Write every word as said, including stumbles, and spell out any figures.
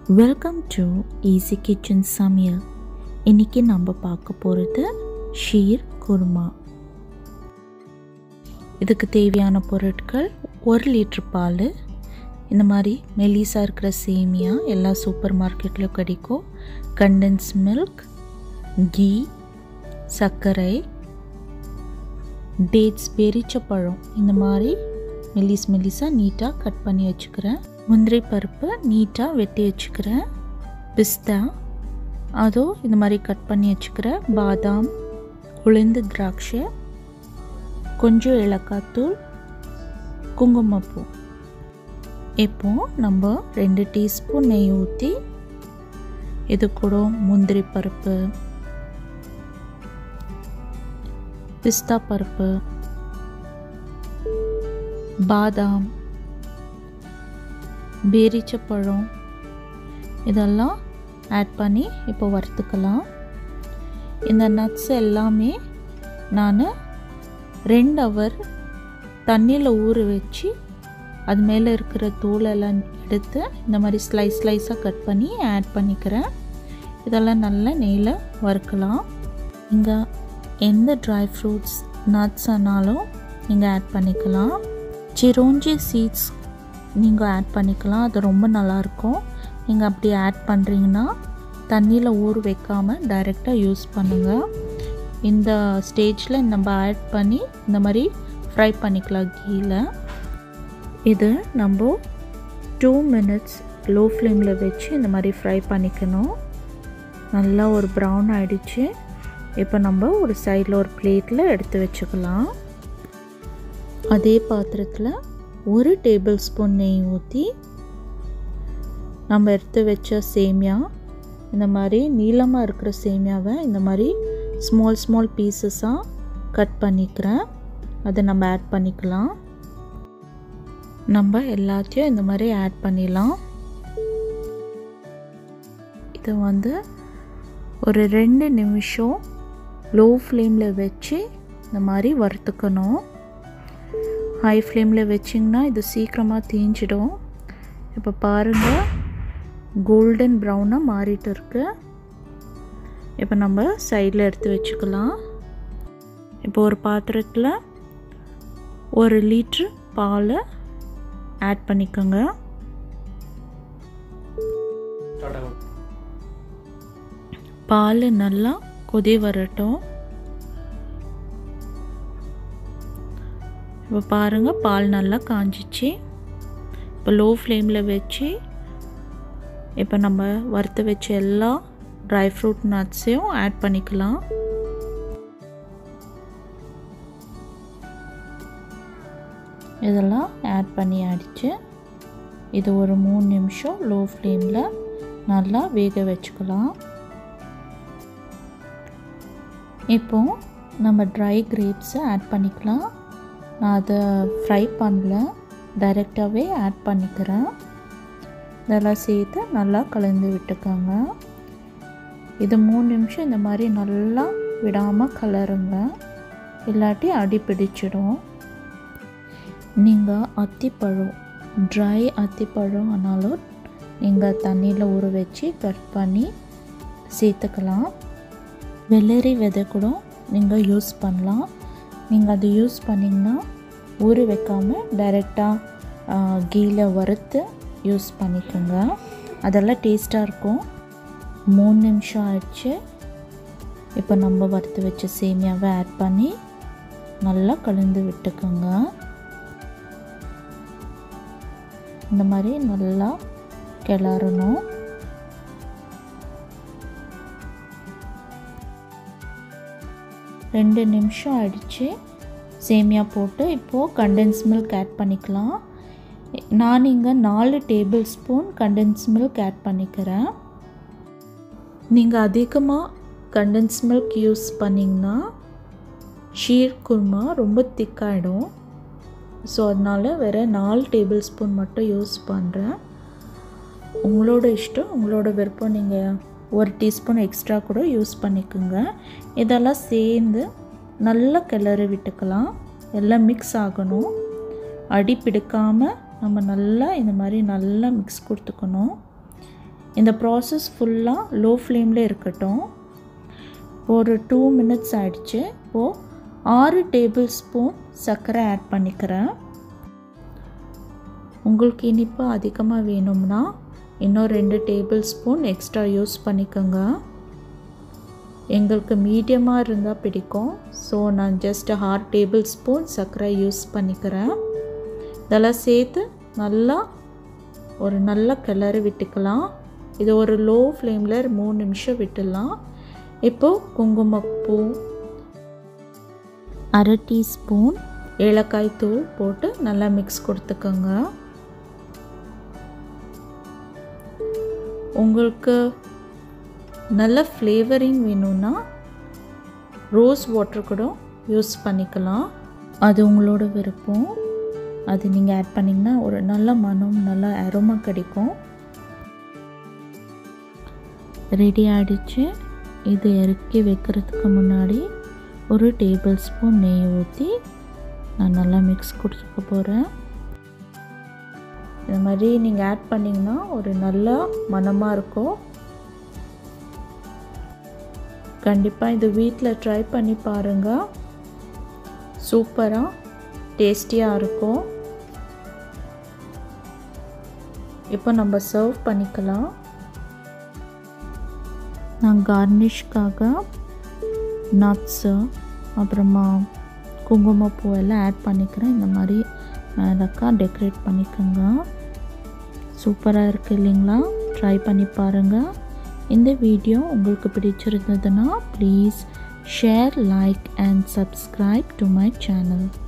Welcome to easy kitchen சமையல். இன்றைக்கி நம்ம பார்க்க போகிறது ஷீர் குருமா. இதுக்கு தேவையான பொருட்கள்: ஒரு லிட்டர் பால், இந்த மாதிரி மெலிசாக இருக்கிற சேமியா எல்லா சூப்பர் மார்க்கெட்லையும் கிடைக்கும், கண்டென்ஸ் மில்க், கீ, சர்க்கரை, டேட்ஸ் பேரிச்ச பழம் இந்த மாதிரி மெல்லிஸ் மெல்லிஸாக நீட்டாக கட் பண்ணி வச்சுக்கிறேன். முந்திரி பருப்பு நீட்டாக வெட்டி வச்சுக்கிறேன். பிஸ்தா அதோ இந்த மாதிரி கட் பண்ணி வச்சுக்கிறேன். பாதாம், உளுந்து, திராட்சை, கொஞ்சம் ஏலக்காய்த்தூள், குங்குமப்பூ. இப்போது நம்ம ரெண்டு டீஸ்பூன் நெய் ஊற்றி இது கூட முந்திரி பருப்பு, பிஸ்தா பருப்பு, பாதாம், பேரிச்ச பழம் இதெல்லாம் ஆட் பண்ணி இப்போ வறுத்துக்கலாம். இந்த நட்ஸ் எல்லாமே நான் ரெண்டு ஹவர் தண்ணியில் ஊற வச்சு அது மேலே இருக்கிற தூளெல்லாம் எடுத்து இந்த மாதிரி ஸ்லைஸ் ஸ்லைஸாக கட் பண்ணி ஆட் பண்ணிக்கிறேன். இதெல்லாம் நல்லா நெய்யில் வறுக்கலாம். இங்கே எந்த ட்ரை ஃப்ரூட்ஸ் நட்ஸ் ஆனாலும் நீங்கள் ஆட் பண்ணிக்கலாம். சிரோஞ்சி சீட்ஸ் நீங்கள் ஆட் பண்ணிக்கலாம், அது ரொம்ப நல்லாயிருக்கும். நீங்கள் அப்படி ஆட் பண்ணுறீங்கன்னா தண்ணியில் ஊற வைக்காமல் டைரெக்டாக யூஸ் பண்ணுங்கள். இந்த ஸ்டேஜில் நம்ம ஆட் பண்ணி இந்த மாதிரி ஃப்ரை பண்ணிக்கலாம் கீழே. இது நம்ம டூ மினிட்ஸ் லோ ஃப்ளேமில் வச்சு இந்த மாதிரி ஃப்ரை பண்ணிக்கணும். நல்லா ஒரு ப்ரௌன் ஆகிடுச்சு. இப்போ நம்ம ஒரு சைடில் ஒரு பிளேட்டில் எடுத்து வச்சுக்கலாம். அதே பாத்திரத்தில் ஒரு டேபிள் ஸ்பூன் நெய் ஊற்றி நம்ம எடுத்து வச்ச சேமியா, இந்த மாதிரி நீளமாக இருக்கிற சேமியாவை இந்த மாதிரி ஸ்மால் ஸ்மால் பீசஸாக கட் பண்ணிக்கிறேன். அதை நம்ம ஆட் பண்ணிக்கலாம். நம்ம எல்லாத்தையும் இந்த மாதிரி ஆட் பண்ணிடலாம். இதை வந்து ஒரு ரெண்டு நிமிஷம் லோ ஃப்ளேமில் வச்சு இந்த மாதிரி வறுத்துக்கணும். ஹை ஃப்ளேமில் வச்சிங்கன்னா இது சீக்கிரமாக தீஞ்சிடும். இப்போ பாருங்கள், கோல்டன் ப்ரௌனாக மாறிட்டு இருக்கு. இப்போ நம்ம சைடில் எடுத்து வச்சுக்கலாம். இப்போ ஒரு பாத்திரத்தில் ஒரு லிட்ரு பால் ஆட் பண்ணிக்கோங்க. பால் நல்லா கொதி வரட்டும். இப்போ பாருங்கள், பால் நல்லா காஞ்சிச்சு. இப்போ லோ ஃப்ளேமில் வச்சு இப்போ நம்ம வறுத்து வச்ச எல்லா ட்ரை ஃப்ரூட் நட்ஸையும் ஆட் பண்ணிக்கலாம். இதெல்லாம் ஆட் பண்ணி ஆடிச்சு. இது ஒரு மூணு நிமிஷம் லோ ஃப்ளேமில் நல்லா வேக வச்சுக்கலாம். இப்போது நம்ம ட்ரை கிரேப்ஸை ஆட் பண்ணிக்கலாம். நான் அதை ஃப்ரை பண்ணல, டைரெக்டாகவே ஆட் பண்ணிக்கிறேன். இதெல்லாம் சேர்த்து நல்லா கலந்து விட்டுக்கோங்க. இது மூணு நிமிஷம் இந்த மாதிரி நல்லா விடாமல் கலருங்க, இல்லாட்டி அடி பிடிச்சிடும். நீங்கள் அத்திப்பழம், ட்ரை அத்திப்பழம் ஆனாலும் நீங்கள் தண்ணியில் ஊற வச்சு கட் பண்ணி சேர்த்துக்கலாம். வெள்ளரி விதை கூட நீங்கள் யூஸ் பண்ணலாம். நீங்கள் அதை யூஸ் பண்ணிங்கன்னா ஊற வைக்காமல் டைரெக்டாக கீழே வறுத்து யூஸ் பண்ணிக்கோங்க. அதெல்லாம் டேஸ்ட்டாக இருக்கும். மூணு நிமிஷம் ஆயிடுச்சு. இப்போ நம்ம வறுத்து வச்ச சேமியாவை ஆட் பண்ணி நல்லா கலந்து விட்டுக்கோங்க. இந்த மாதிரி நல்லா கிளறணும். ரெண்டு நிமிஷம் ஆயிடுச்சு. சேமியா போட்டு இப்போது கண்டென்ஸ் மில்க் ஆட் பண்ணிக்கலாம். நான் இங்கே நாலு tablespoon condense milk add பண்ணிக்கிறேன். நீங்கள் அதிகமாக கண்டென்ஸ் மில்க் யூஸ் பண்ணிங்கன்னா ஷீர் குருமா ரொம்ப திக்காகிடும். ஸோ அதனால் வேறு நாலு டேபிள் ஸ்பூன் மட்டும் யூஸ் பண்ணுறேன். உங்களோட இஷ்டம், உங்களோட விருப்பம். நீங்கள் ஒரு டீஸ்பூன் எக்ஸ்ட்ரா கூட யூஸ் பண்ணிக்கோங்க. இதெல்லாம் சேர்ந்து நல்லா கிளறி விட்டுக்கலாம். எல்லாம் மிக்ஸ் ஆகணும். அடி பிடிக்காமல் நம்ம நல்லா இந்த மாதிரி நல்லா மிக்ஸ் கொடுத்துக்கணும். இந்த ப்ராசஸ் ஃபுல்லாக லோ ஃப்ளேமில் இருக்கட்டும். ஒரு டூ மினிட்ஸ் ஆகிடுச்சு. இப்போது ஆறு டேபிள் ஸ்பூன் சர்க்கரை ஆட் பண்ணிக்கிறேன். உங்களுக்கு இனிப்பு அதிகமாக வேணும்னா இன்னும் ரெண்டு டேபிள் ஸ்பூன் எக்ஸ்ட்ரா யூஸ் பண்ணிக்கோங்க. எங்களுக்கு மீடியமாக இருந்தால் பிடிக்கும். ஸோ நான் ஜஸ்ட் ஆறு டேபிள் ஸ்பூன் சர்க்கரை யூஸ் பண்ணிக்கிறேன். இதெல்லாம் சேர்த்து நல்லா ஒரு நல்ல கிளறி விட்டுக்கலாம். இது ஒரு லோ ஃப்ளேமில் மூணு நிமிஷம் விட்டுடலாம். இப்போது குங்குமப்பூ, அரை டீஸ்பூன் ஏலக்காய் தூள் போட்டு நல்லா மிக்ஸ் கொடுத்துக்கோங்க. உங்களுக்கு நல்ல ஃப்ளேவரிங் வேணும்னா ரோஸ் வாட்டர் கூட யூஸ் பண்ணிக்கலாம். அது உங்களோட விருப்பம். அது நீங்கள் ஆட் பண்ணிங்கன்னா ஒரு நல்ல மனம், நல்ல அரோமா கிடைக்கும். ரெடி ஆகிடுச்சு. இது இறக்கி வைக்கிறதுக்கு முன்னாடி ஒரு டேபிள் ஸ்பூன் நெய் ஊற்றி நான் நல்லா மிக்ஸ் கொடுத்துக்க போகிறேன். இந்த மாதிரி நீங்கள் ஆட் பண்ணிங்கன்னா ஒரு நல்ல மனமாக இருக்கும். கண்டிப்பாக இது வீட்டில் ட்ரை பண்ணி பாருங்கள். சூப்பராக டேஸ்டியாக இருக்கும். இப்போ நம்ம சர்வ் பண்ணிக்கலாம். நான் கார்னிஷ்காக நட்ஸு அப்புறமா குங்குமப்பூ எல்லாம் ஆட் பண்ணிக்கிறேன். இந்த மாதிரி மேலக்கா டெக்கரேட் பண்ணிக்கோங்க. சூப்பராக இருக்குது இல்லைங்களா? ட்ரை பண்ணி பாருங்கள். இந்த வீடியோ உங்களுக்கு பிடிச்சிருந்ததுன்னா please share, like and subscribe to my channel.